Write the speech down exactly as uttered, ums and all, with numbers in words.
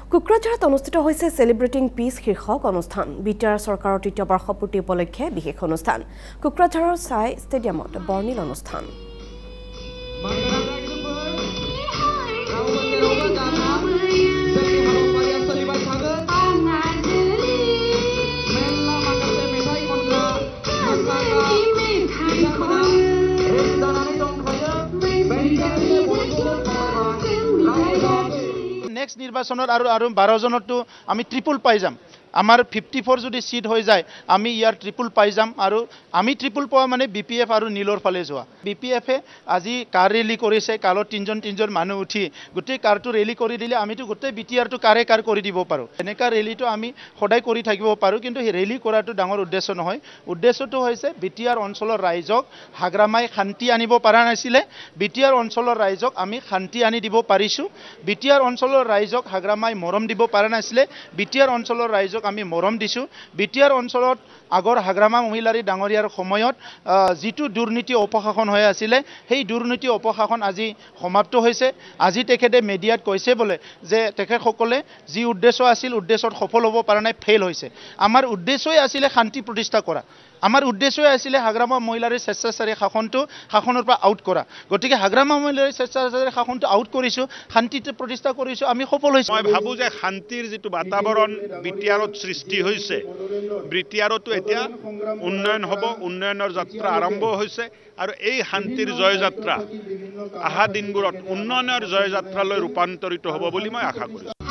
কুকৰাঝাৰত অনুষ্ঠিত হৈছে সেলিব্ৰেটিং পিস শীৰ্ষক অনুষ্ঠান বিটাৰ চৰকাৰৰ তৃতীয় বৰ্ষপূৰ্তি উপলক্ষে বিশেষ অনুষ্ঠান কুকৰাঝাৰৰ সাই ষ্টেডিয়ামত বৰ্ণিল অনুষ্ঠান নেক্সট নিৰ্বাচনত আৰু আৰু বাৰ জনতো আমি ট্ৰিপল পাই যাম আমাৰ ফিফটি ফ'ৰ যদি সিট হৈ যায় আমি ইয়াৰ ট্ৰিপল পাই যাম আৰু আমি ট্ৰিপল পোৱা মানে বিপিএফ আৰু নীলৰ ফালে যোৱা বিপিএফে আজি কাৰ ৰেলী কৰিছে কালত তিনজন তিনজন মানুহ উঠি গোটেই কাৰটো ৰেলী কৰি দিলে আমিতো গোটেই বিটিআৰটো কাৰে কাৰ কৰি দিব পাৰোঁ এনেকা ৰেলীটো আমি সদায় কৰি থাকিব পাৰোঁ কিন্তু সেই ৰেলী কৰাটো ডাঙৰ উদ্দেশ্য নহয় উদ্দেশ্যটো হৈছে বিটিআৰ অঞ্চলৰ ৰাইজক হাগ্ৰামাই শান্তি আনিব পৰা নাছিলে বিটিআৰ অঞ্চলৰ ৰাইজক আমি শান্তি আনি দিব পাৰিছোঁ বিটিআৰ অঞ্চলৰ ৰাইজক হাগ্ৰামাই মৰম দিব পৰা নাছিলে বিটিআৰ অঞ্চলৰ ৰাইজক আমি মৰম দিছো বিটিআৰ অঞ্চলত আগৰ হাগ্ৰামা মহিলাৰী ডাঙৰীয়াৰ সময়ত যিটো দুৰ্নীতি অপশাসন হৈ আছিল সেই দুৰ্নীতি অপশাসন আজি সমাপ্ত হৈছে আজি তেখেতে মিডিয়াত কৈছে বলে যে তেখেতসকলে যি উদ্দেশ্য আছিল উদ্দেশ্যত সফল হ'ব পৰা নাই ফেল হৈছে আমাৰ উদ্দেশ্যই আছিল শান্তি প্ৰতিষ্ঠা কৰা আমাৰ উদ্দেশ্যই আছিল হাগ্ৰামা মহিলাৰী স্বেচ্ছাচাৰী শাসনটো শাসনৰ পৰা আউট কৰা গতিকে হাগ্ৰামা মহিলাৰী স্বেচ্ছাচাৰী শাসনটো আউট কৰিছো শান্তিতে প্ৰতিষ্ঠা কৰিছো আমি সফল হৈছো মই ভাবো যে শান্তিৰ যেটো বাতাবৰণ বিটিআৰত সৃষ্টি হৈছে বিটিআৰতো এতিয়া উন্নয়ন হ'ব উন্নয়নৰ যাত্ৰা আৰম্ভ হৈছে আৰু এই শান্তিৰ জয়যাত্ৰা আহা দিনবোৰত উন্নয়নৰ জয়যাত্ৰালৈ ৰূপান্তৰিত হ'ব বুলি মই আশা কৰিছো